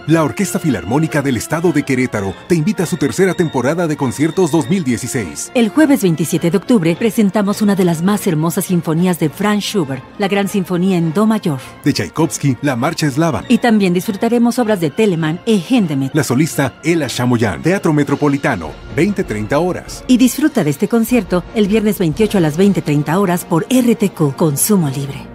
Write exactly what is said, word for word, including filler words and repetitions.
La Orquesta Filarmónica del Estado de Querétaro te invita a su tercera temporada de conciertos dos mil dieciséis. El jueves veintisiete de octubre presentamos una de las más hermosas sinfonías de Franz Schubert, la Gran Sinfonía en Do mayor. De Tchaikovsky, la Marcha Eslava. Y también disfrutaremos obras de Telemann e Hindemith. La solista Ela Chamoyan, Teatro Metropolitano, veinte treinta horas. Y disfruta de este concierto el viernes veintiocho a las veinte treinta horas por R T Q, Consumo Libre.